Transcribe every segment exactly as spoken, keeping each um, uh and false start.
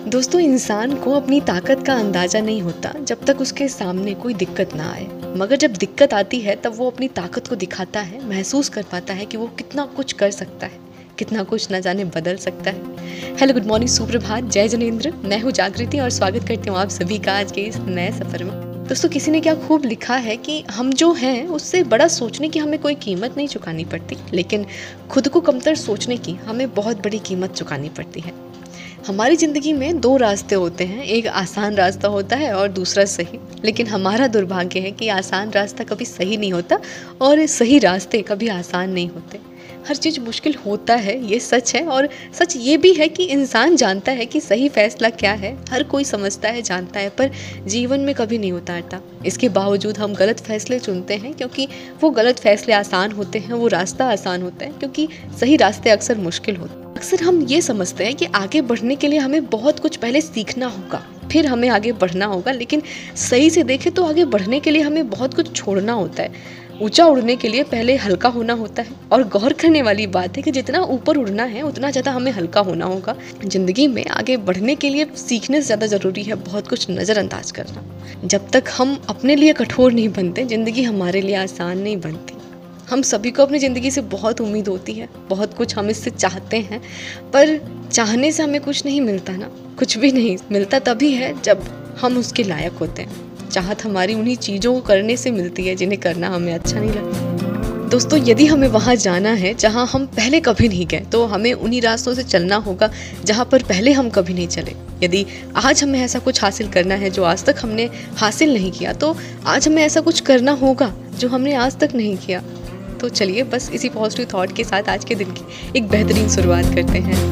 दोस्तों, इंसान को अपनी ताकत का अंदाज़ा नहीं होता जब तक उसके सामने कोई दिक्कत ना आए, मगर जब दिक्कत आती है तब वो अपनी ताकत को दिखाता है, महसूस कर पाता है कि वो कितना कुछ कर सकता है, कितना कुछ न जाने बदल सकता है। हेलो, गुड मॉर्निंग, सुप्रभात, जय जनेंद्र। मैं हूँ जागृति और स्वागत करती हूँ आप सभी का आज के इस नए सफ़र में। दोस्तों, किसी ने क्या खूब लिखा है कि हम जो हैं उससे बड़ा सोचने की हमें कोई कीमत नहीं चुकानी पड़ती, लेकिन खुद को कमतर सोचने की हमें बहुत बड़ी कीमत चुकानी पड़ती है। हमारी ज़िंदगी में दो रास्ते होते हैं, एक आसान रास्ता होता है और दूसरा सही। लेकिन हमारा दुर्भाग्य है कि आसान रास्ता कभी सही नहीं होता और सही रास्ते कभी आसान नहीं होते। हर चीज़ मुश्किल होता है, ये सच है। और सच ये भी है कि इंसान जानता है कि सही फैसला क्या है, हर कोई समझता है, जानता है, पर जीवन में कभी नहीं उतारता। इसके बावजूद हम गलत फैसले चुनते हैं क्योंकि वो गलत फैसले आसान होते हैं, वो रास्ता आसान होता है क्योंकि सही रास्ते अक्सर मुश्किल होते हैं। अक्सर हम ये समझते हैं कि आगे बढ़ने के लिए हमें बहुत कुछ पहले सीखना होगा, फिर हमें आगे बढ़ना होगा। लेकिन सही से देखें तो आगे बढ़ने के लिए हमें बहुत कुछ छोड़ना होता है। ऊंचा उड़ने के लिए पहले हल्का होना होता है। और गौर करने वाली बात है कि जितना ऊपर उड़ना है उतना ज़्यादा हमें हल्का होना होगा। ज़िंदगी में आगे बढ़ने के लिए सीखने से ज़्यादा ज़रूरी है बहुत कुछ नज़रअंदाज करना। जब तक हम अपने लिए कठोर नहीं बनते, ज़िंदगी हमारे लिए आसान नहीं बनती। हम सभी को अपनी ज़िंदगी से बहुत उम्मीद होती है, बहुत कुछ हम इससे चाहते हैं, पर चाहने से हमें कुछ नहीं मिलता ना, कुछ भी नहीं मिलता। तभी है जब हम उसके लायक होते हैं। चाहत हमारी उन्हीं चीज़ों को करने से मिलती है जिन्हें करना हमें अच्छा नहीं लगता। दोस्तों, यदि हमें वहाँ जाना है जहाँ हम पहले कभी नहीं गए, तो हमें उन्हीं रास्तों से चलना होगा जहाँ पर पहले हम कभी नहीं चले। यदि आज हमें ऐसा कुछ हासिल करना है जो आज तक हमने हासिल नहीं किया, तो आज हमें ऐसा कुछ करना होगा जो हमने आज तक नहीं किया। तो चलिए बस इसी पॉजिटिव थॉट के साथ आज के दिन की एक बेहतरीन शुरुआत करते हैं।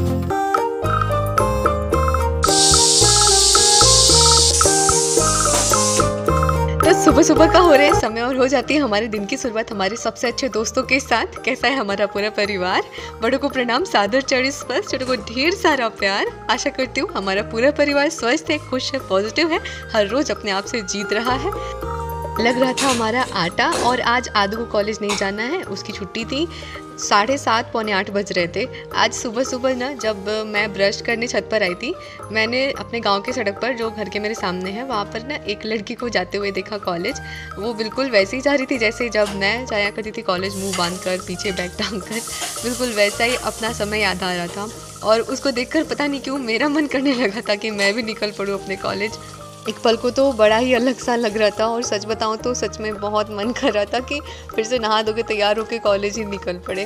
तो सुबह सुबह का हो रहा है समय और हो जाती है हमारे दिन की शुरुआत हमारे सबसे अच्छे दोस्तों के साथ। कैसा है हमारा पूरा परिवार? बड़ों को प्रणाम, सादर चढ़ी स्पर्श, छोटों को ढेर सारा प्यार। आशा करती हूँ हमारा पूरा परिवार स्वस्थ है, खुश है, पॉजिटिव है, हर रोज अपने आप से जीत रहा है। लग रहा था हमारा आटा और आज आदू को कॉलेज नहीं जाना है, उसकी छुट्टी थी। साढ़े सात पौने आठ बज रहे थे। आज सुबह सुबह ना जब मैं ब्रश करने छत पर आई थी, मैंने अपने गांव के सड़क पर जो घर के मेरे सामने है वहाँ पर ना एक लड़की को जाते हुए देखा कॉलेज। वो बिल्कुल वैसे ही जा रही थी जैसे जब मैं जाया करती थी कॉलेज, मुंह बांध कर, पीछे बैग टांग कर, बिल्कुल वैसा ही अपना समय याद आ रहा था। और उसको देखकर पता नहीं क्यों मेरा मन करने लगा था कि मैं भी निकल पड़ूँ अपने कॉलेज। एक पल को तो बड़ा ही अलग सा लग रहा था और सच बताऊं तो सच में बहुत मन कर रहा था कि फिर से नहा धो के तैयार होकर कॉलेज ही निकल पड़े।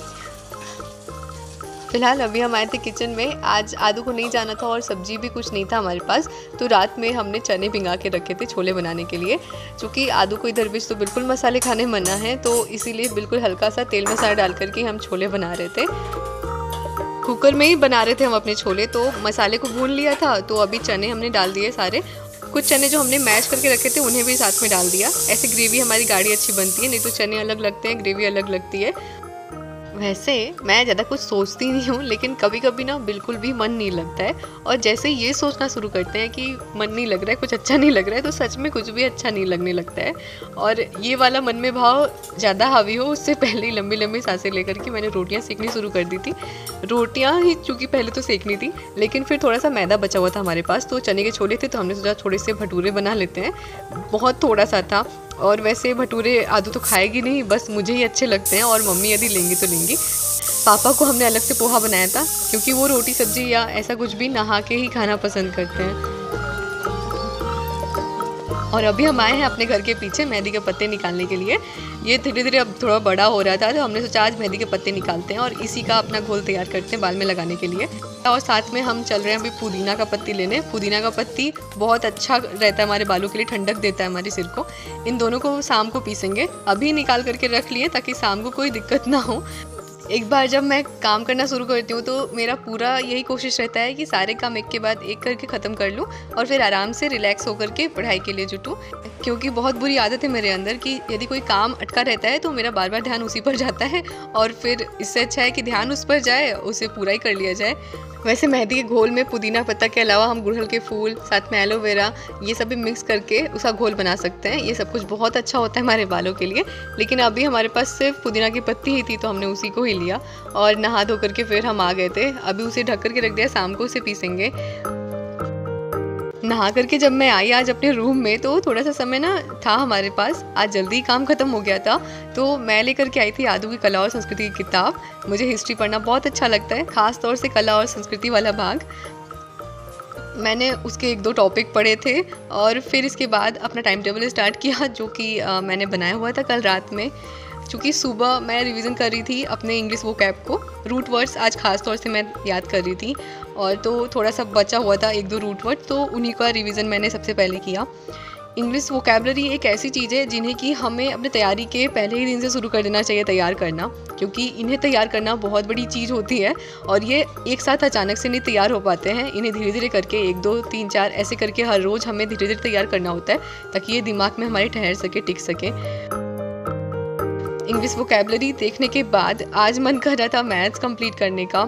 फिलहाल अभी हम आए थे किचन में। आज आदू को नहीं जाना था और सब्जी भी कुछ नहीं था हमारे पास, तो रात में हमने चने भिंगा के रखे थे छोले बनाने के लिए। क्योंकि आदू को इधर बीच तो बिल्कुल मसाले खाने मना है, तो इसीलिए बिल्कुल हल्का सा तेल मसाला डाल करके हम छोले बना रहे थे। कुकर में ही बना रहे थे हम अपने छोले, तो मसाले को भून लिया था। तो अभी चने हमने डाल दिए सारे। कुछ चने जो हमने मैश करके रखे थे उन्हें भी साथ में डाल दिया। ऐसे ग्रेवी हमारी गाढ़ी अच्छी बनती है, नहीं तो चने अलग लगते हैं, ग्रेवी अलग लगती है। वैसे मैं ज़्यादा कुछ सोचती नहीं हूँ, लेकिन कभी कभी ना बिल्कुल भी मन नहीं लगता है। और जैसे ये सोचना शुरू करते हैं कि मन नहीं लग रहा है, कुछ अच्छा नहीं लग रहा है, तो सच में कुछ भी अच्छा नहीं लगने लगता है। और ये वाला मन में भाव ज़्यादा हावी हो उससे पहले ही लंबी लंबी सांसें लेकर के मैंने रोटियाँ सेकनी शुरू कर दी थी। रोटियाँ ही चूँकि पहले तो सेकनी थी, लेकिन फिर थोड़ा सा मैदा बचा हुआ था हमारे पास, तो चने के छोले थे, तो हमने सोचा थोड़े से भटूरे बना लेते हैं। बहुत थोड़ा सा था। और वैसे भटूरे आदू तो खाएगी नहीं, बस मुझे ही अच्छे लगते हैं और मम्मी यदि लेंगी तो लेंगी। पापा को हमने अलग से पोहा बनाया था क्योंकि वो रोटी सब्जी या ऐसा कुछ भी नहा के ही खाना पसंद करते हैं। और अभी हम आए हैं अपने घर के पीछे मेहंदी के पत्ते निकालने के लिए। ये धीरे धीरे अब थोड़ा बड़ा हो रहा था, तो हमने सोचा आज मेहंदी के पत्ते निकालते हैं और इसी का अपना घोल तैयार करते हैं बाल में लगाने के लिए। और साथ में हम चल रहे हैं अभी पुदीना का पत्ती लेने। पुदीना का पत्ती बहुत अच्छा रहता है हमारे बालों के लिए, ठंडक देता है हमारे सिर को। इन दोनों को शाम को पीसेंगे। अभी निकाल करके रख लिए ताकि शाम को कोई दिक्कत ना हो। एक बार जब मैं काम करना शुरू करती हूँ तो मेरा पूरा यही कोशिश रहता है कि सारे काम एक के बाद एक करके ख़त्म कर लूँ और फिर आराम से रिलैक्स होकर के पढ़ाई के लिए जुटूँ। क्योंकि बहुत बुरी आदत है मेरे अंदर कि यदि कोई काम अटका रहता है तो मेरा बार बार ध्यान उसी पर जाता है और फिर इससे अच्छा है कि ध्यान उस पर जाए, उसे पूरा ही कर लिया जाए। वैसे मेहंदी के घोल में पुदीना पत्ता के अलावा हम गुड़हल के फूल, साथ में एलोवेरा, ये सब भी मिक्स करके उसका घोल बना सकते हैं। ये सब कुछ बहुत अच्छा होता है हमारे बालों के लिए। लेकिन अभी हमारे पास सिर्फ पुदीना की पत्ती ही थी तो हमने उसी को ही लिया और नहा धो करके फिर हम आ गए थे। अभी उसे ढक करके रख दिया, शाम को उसे पीसेंगे। नहा करके जब मैं आई आज अपने रूम में, तो थोड़ा सा समय ना था हमारे पास, आज जल्दी काम ख़त्म हो गया था, तो मैं लेकर के आई थी आदू की कला और संस्कृति की किताब। मुझे हिस्ट्री पढ़ना बहुत अच्छा लगता है, ख़ास तौर से कला और संस्कृति वाला भाग। मैंने उसके एक दो टॉपिक पढ़े थे और फिर इसके बाद अपना टाइम टेबल स्टार्ट किया, जो कि मैंने बनाया हुआ था कल रात में। चूँकि सुबह मैं रिवीजन कर रही थी अपने इंग्लिश वोकैब को, रूट वर्ड्स आज ख़ास तौर से मैं याद कर रही थी, और तो थोड़ा सा बचा हुआ था एक दो रूट वर्ड, तो उन्हीं का रिवीजन मैंने सबसे पहले किया। इंग्लिश वोकैबलरी एक ऐसी चीज़ है जिन्हें कि हमें अपने तैयारी के पहले ही दिन से शुरू कर देना चाहिए तैयार करना, क्योंकि इन्हें तैयार करना बहुत बड़ी चीज़ होती है और ये एक साथ अचानक से नहीं तैयार हो पाते हैं। इन्हें धीरे धीरे करके एक दो तीन चार ऐसे करके हर रोज़ हमें धीरे धीरे तैयार करना होता है, ताकि ये दिमाग में हमारे ठहर सके, टिक सके। इंग्लिश वोकैबलरी देखने के बाद आज मन कर रहा था मैथ्स कंप्लीट करने का।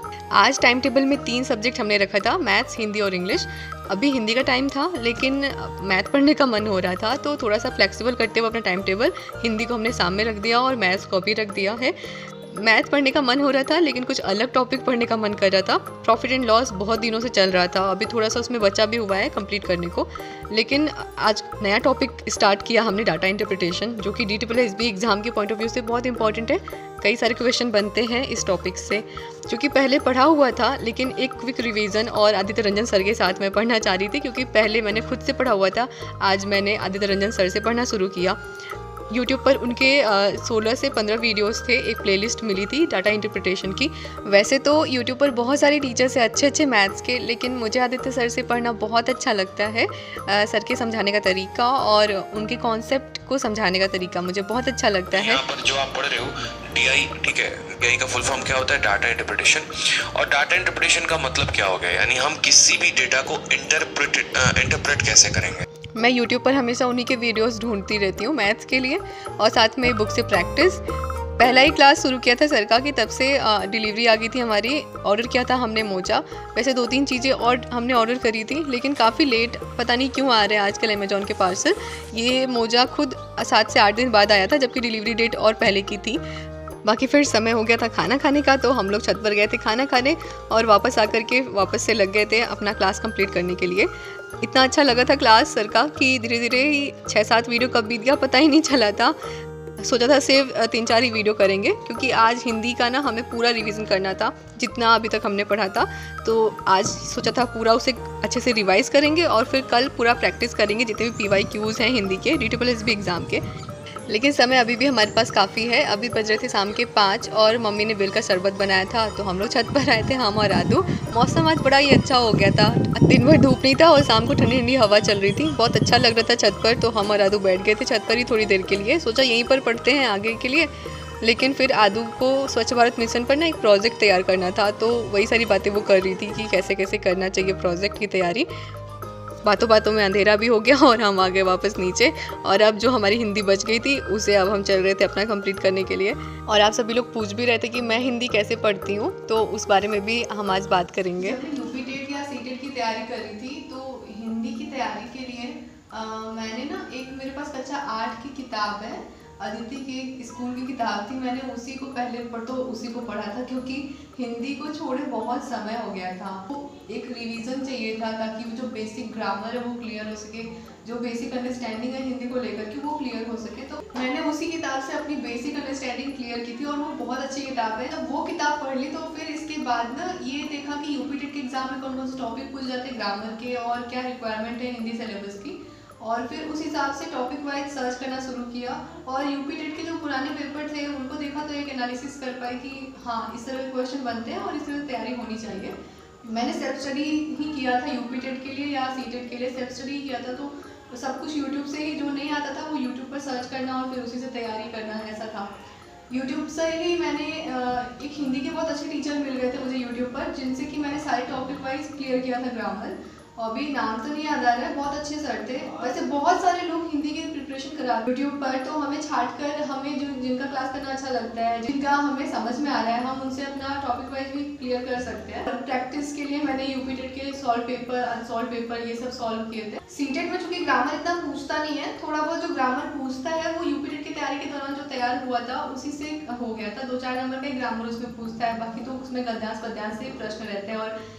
आज टाइम टेबल में तीन सब्जेक्ट हमने रखा था, मैथ्स, हिंदी और इंग्लिश। अभी हिंदी का टाइम था, लेकिन मैथ पढ़ने का मन हो रहा था, तो थोड़ा सा फ्लेक्सिबल करते हुए अपना टाइम टेबल हिंदी को हमने सामने रख दिया और मैथ्स को भी रख दिया है। मैथ पढ़ने का मन हो रहा था, लेकिन कुछ अलग टॉपिक पढ़ने का मन कर रहा था। प्रॉफिट एंड लॉस बहुत दिनों से चल रहा था, अभी थोड़ा सा उसमें बचा भी हुआ है कंप्लीट करने को, लेकिन आज नया टॉपिक स्टार्ट किया हमने, डाटा इंटरप्रिटेशन, जो कि D triple S B exam के पॉइंट ऑफ व्यू से बहुत इंपॉर्टेंट है। कई सारे क्वेश्चन बनते हैं इस टॉपिक से, जो कि पहले पढ़ा हुआ था, लेकिन एक क्विक रिवीजन और आदित्य रंजन सर के साथ मैं पढ़ना चाह रही थी, क्योंकि पहले मैंने खुद से पढ़ा हुआ था, आज मैंने आदित्य रंजन सर से पढ़ना शुरू किया। यूट्यूब पर उनके सोलह से पंद्रह वीडियोस थे, एक प्लेलिस्ट मिली थी डाटा इंटरप्रिटेशन की। वैसे तो यूट्यूब पर बहुत सारे टीचर्स हैं अच्छे अच्छे मैथ्स के, लेकिन मुझे आदित्य सर से पढ़ना बहुत अच्छा लगता है। आ, सर के समझाने का तरीका और उनके कॉन्सेप्ट को समझाने का तरीका मुझे बहुत अच्छा लगता है। यहाँ पर जो आप पढ़ रहे हो डी आई, ठीक है, डी आई का फुल फॉर्म क्या होता है? Data interpretation. और डाटा इंटरप्रिटेशन का मतलब क्या हो गया, यानी हम किसी भी डेटा को इंटरप्रेट इंटरप्रेट कैसे करेंगे। मैं यूट्यूब पर हमेशा उन्हीं के वीडियोस ढूंढती रहती हूँ मैथ्स के लिए, और साथ में बुक से प्रैक्टिस। पहला ही क्लास शुरू किया था सर का कि तब से डिलीवरी आ गई थी हमारी। ऑर्डर किया था हमने मोजा, वैसे दो तीन चीज़ें और हमने ऑर्डर करी थी, लेकिन काफ़ी लेट, पता नहीं क्यों आ रहे हैं आजकल अमेजोन के पार्सल। ये मोजा खुद सात से आठ दिन बाद आया था, जबकि डिलीवरी डेट और पहले की थी। बाकी फिर समय हो गया था खाना खाने का, तो हम लोग छत पर गए थे खाना खाने, और वापस आकर के वापस से लग गए थे अपना क्लास कंप्लीट करने के लिए। इतना अच्छा लगा था क्लास सर का कि धीरे धीरे ही छः सात वीडियो कब बीत गया पता ही नहीं चला था। सोचा था सिर्फ तीन चार ही वीडियो करेंगे, क्योंकि आज हिंदी का ना हमें पूरा रिवीजन करना था, जितना अभी तक हमने पढ़ा था। तो आज सोचा था पूरा उसे अच्छे से रिवाइज़ करेंगे और फिर कल पूरा प्रैक्टिस करेंगे, जितने भी पी वाई क्यूज़ हैं हिंदी के, D triple S B exam के। लेकिन समय अभी भी हमारे पास काफ़ी है। अभी बज रहे थे शाम के पाँच और मम्मी ने बेल का शरबत बनाया था, तो हम लोग छत पर आए थे, हम और आदू। मौसम आज बड़ा ही अच्छा हो गया था, दिन भर धूप नहीं था और शाम को ठंडी ठंडी हवा चल रही थी, बहुत अच्छा लग रहा था छत पर। तो हम और आदू बैठ गए थे छत पर ही थोड़ी देर के लिए, सोचा यहीं पर पढ़ते हैं आगे के लिए। लेकिन फिर आदू को स्वच्छ भारत मिशन पर ना एक प्रोजेक्ट तैयार करना था, तो वही सारी बातें वो कर रही थी कि कैसे कैसे करना चाहिए प्रोजेक्ट की तैयारी। बातों बातों में अंधेरा भी हो गया और हम आ गए वापस नीचे, और अब जो हमारी हिंदी बच गई थी उसे अब हम चल रहे थे अपना कंप्लीट करने के लिए। और आप सभी लोग पूछ भी रहे थे कि मैं हिंदी कैसे पढ़ती हूँ, तो उस बारे में भी हम आज बात करेंगे। जब मैं यूपी टेट या सी टेट की तैयारी कर रही थी, तो हिंदी की तैयारी के लिए आ, मैंने ना एक मेरे पास कक्षा आठ की किताब है, अदिति की स्कूल की किताब थी, मैंने उसी को पहले पढ़ तो उसी को पढ़ा था, क्योंकि हिंदी को छोड़े बहुत समय हो गया था। तो एक रिवीजन चाहिए था, ताकि वो जो बेसिक ग्रामर है वो क्लियर हो सके, जो बेसिक अंडरस्टैंडिंग है हिंदी को लेकर के वो क्लियर हो सके। तो मैंने उसी किताब से अपनी बेसिक अंडरस्टैंडिंग क्लियर की थी, और वो बहुत अच्छी किताब है। जब वो किताब पढ़ ली, तो फिर इसके बाद ना ये देखा कि यूपी टेट के एग्जाम में कौन कौन से टॉपिक पूछ जाते हैं ग्रामर के, और क्या रिक्वायरमेंट है हिंदी सिलेबस की, और फिर उस हिसाब से टॉपिक वाइज सर्च करना शुरू किया। और यूपी टेट के जो पुराने पेपर थे उनको देखा, तो एक एनालिसिस कर पाई कि हाँ इस तरह के क्वेश्चन बनते हैं और इस तरह तैयारी होनी चाहिए। मैंने सेल्फ स्टडी ही किया था यूपी टेट के लिए या सी टेट के लिए, सेल्फ स्टडी किया था। तो सब कुछ यूट्यूब से ही, जो नहीं आता था वो यूट्यूब पर सर्च करना और फिर उसी से तैयारी करना, ऐसा था। यूट्यूब से ही मैंने एक हिंदी के बहुत अच्छे टीचर मिल गए थे मुझे यूट्यूब पर, जिनसे कि मैंने सारे टॉपिक वाइज क्लियर किया था ग्रामर। अभी नाम तो नहीं याद आ रहा है, बहुत अच्छे सर थे। वैसे बहुत सारे लोग हिंदी की प्रिपरेशन करा यूट्यूब पर, तो हमें छाट कर हमें जो जिनका क्लास करना अच्छा लगता है, जिनका हमें समझ में आ रहा है, हम उनसे अपना टॉपिक वाइज भी क्लियर कर सकते हैं। और प्रैक्टिस के लिए मैंने यूपी टेट के सॉल्व पेपर, अनसॉल्व पेपर ये सब सॉल्व किए थे। सीटेट में चूंकि ग्रामर इतना पूछता नहीं है, थोड़ा बहुत जो ग्रामर पूछता है वो यूपी टेट की तैयारी के दौरान जो तैयार हुआ था उसी से हो गया था। दो चार नंबर का ग्रामर उसमें पूछता है, बाकी तो उसमें गद्यांश पद्यांश से प्रश्न रहते हैं और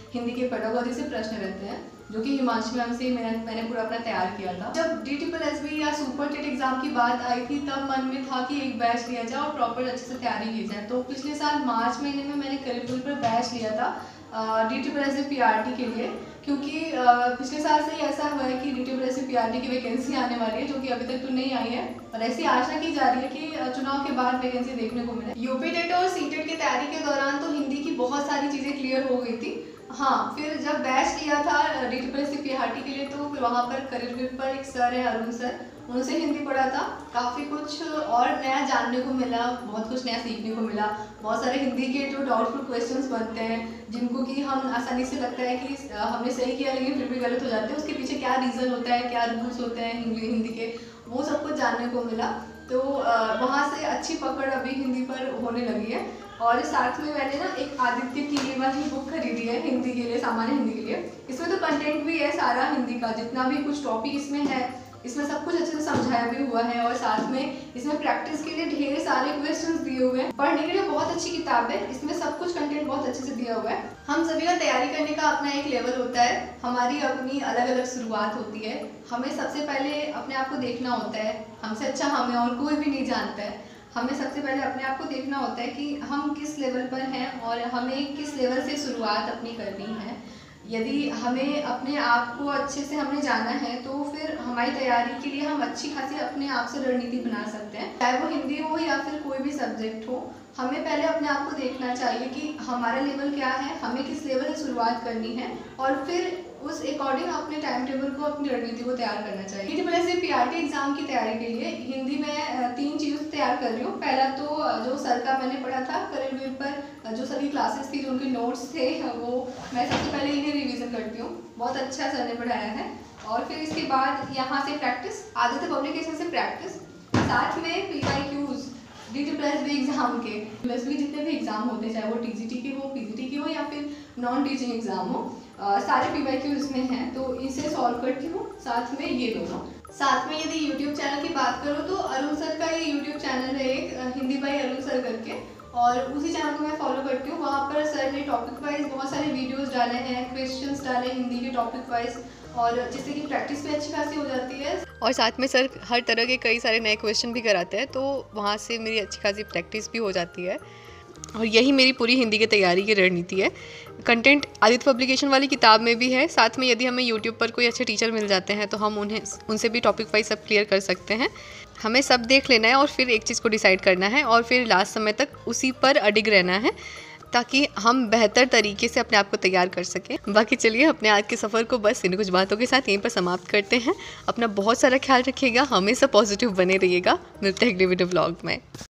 हिंदी के पेडागोजी से प्रश्न रहते हैं, जो कि हिमांशु मैम से मैंने मैंने पूरा अपना तैयार किया था। जब डी ट्रिपल एस बी या सुपर टेट एग्जाम की बात आई थी तब मन में था कि एक बैच लिया जाए और प्रॉपर अच्छे से तैयारी की जाए। तो पिछले साल मार्च महीने में मैंने करीब पर बैच लिया था D triple S P R T के लिए, क्योंकि पिछले साल से ही ऐसा हुआ है कि D triple S P R T की वैकेंसी आने वाली है, जो कि अभी तक तो नहीं आई है और ऐसी आशा की जा रही है कि चुनाव के बाद वैकेंसी देखने को मिले। यूपी टेट और सी टेट की तैयारी के दौरान तो हिंदी की बहुत सारी चीज़ें क्लियर हो गई थी। हाँ, फिर जब बैच लिया था D triple S P R T के लिए तो फिर वहाँ पर करियर पर एक सर है अरुण सर, उनसे हिंदी पढ़ा था। काफ़ी कुछ और नया जानने को मिला, बहुत कुछ नया सीखने को मिला। बहुत सारे हिंदी के जो डाउटफुल क्वेश्चंस बनते हैं जिनको कि हम आसानी से लगता है कि हमने सही किया लेकिन फिर भी गलत हो जाते हैं, उसके पीछे क्या रीज़न होता है, क्या रूल्स होते हैं हिंदी हिंदी के, वो सब कुछ जानने को मिला। तो वहाँ से अच्छी पकड़ अभी हिंदी पर होने लगी है। और साथ में मैंने ना एक आदित्य की वाली बुक खरीदी है हिंदी के लिए, सामान्य हिंदी के लिए। इसमें तो कंटेंट भी है सारा हिंदी का, जितना भी कुछ टॉपिक इसमें है इसमें सब कुछ अच्छे से समझाया भी हुआ है और साथ में इसमें प्रैक्टिस के लिए ढेर सारे क्वेश्चंस दिए हुए हैं। पढ़ने के लिए बहुत अच्छी किताब है, इसमें सब कुछ कंटेंट बहुत अच्छे से दिया हुआ है। हम सभी का तैयारी करने का अपना एक लेवल होता है, हमारी अपनी अलग अलग शुरुआत होती है। हमें सबसे पहले अपने आप को देखना होता है, हमसे अच्छा हमें और कोई भी नहीं जानता है। हमें सबसे पहले अपने आप को देखना होता है कि हम किस लेवल पर हैं और हमें किस लेवल से शुरुआत अपनी करनी है। यदि हमें अपने आप को अच्छे से हमने जाना है तो फिर हमारी तैयारी के लिए हम अच्छी खासी अपने आप से रणनीति बना सकते हैं, चाहे वो हिंदी हो या फिर कोई भी सब्जेक्ट हो। हमें पहले अपने आप को देखना चाहिए कि हमारा लेवल क्या है, हमें किस लेवल से शुरुआत करनी है और फिर उस अकॉर्डिंग अपने टाइम टेबल को, अपनी रणनीति को तैयार करना चाहिए। D triple S P R T exam की तैयारी के लिए हिंदी में तीन चीज़ें तैयार कर रही हूँ। पहला तो जो सर का मैंने पढ़ा था करेंट अफेयर पर, जो सर की क्लासेस थी, जो उनके नोट्स थे, वो मैं सबसे पहले इन्हें रिवीजन करती हूँ। बहुत अच्छा सर ने पढ़ाया है। और फिर इसके बाद यहाँ से प्रैक्टिस, आदित्य पब्लिकेशन से प्रैक्टिस, साथ में P Y Qs D triple S B exam के प्लस भी जितने भी एग्जाम होते हैं, चाहे वो टी जी टी के हो, पी जी टी के हो या फिर नॉन टीचिंग एग्जाम हो, Uh, सारे पी वाई क्यू इसमें हैं, तो इसे सॉल्व करती हूँ। साथ में ये दोनों, साथ में यदि यूट्यूब चैनल की बात करो तो अरुण सर का ये यूट्यूब चैनल है एक, हिंदी बाई अरुण सर करके, और उसी चैनल को मैं फॉलो करती हूँ। वहाँ पर सर ने टॉपिक वाइज बहुत सारे वीडियोस डाले हैं, क्वेश्चंस डाले हिंदी के टॉपिक वाइज, और जिससे कि प्रैक्टिस भी अच्छी खासी हो जाती है। और साथ में सर हर तरह के कई सारे नए क्वेश्चन भी कराते हैं, तो वहाँ से मेरी अच्छी खासी प्रैक्टिस भी हो जाती है। और यही मेरी पूरी हिंदी की तैयारी की रणनीति है। कंटेंट आदित्य पब्लिकेशन वाली किताब में भी है, साथ में यदि हमें यूट्यूब पर कोई अच्छे टीचर मिल जाते हैं तो हम उन्हें उनसे भी टॉपिक वाइज सब क्लियर कर सकते हैं। हमें सब देख लेना है और फिर एक चीज़ को डिसाइड करना है और फिर लास्ट समय तक उसी पर अडिग रहना है, ताकि हम बेहतर तरीके से अपने आप को तैयार कर सकें। बाकी चलिए अपने आज के सफ़र को बस इन कुछ बातों के साथ यहीं पर समाप्त करते हैं। अपना बहुत सारा ख्याल रखिएगा, हमेशा पॉजिटिव बने रहिएगा। मिलते हैं अगले वीडियो व्लॉग में।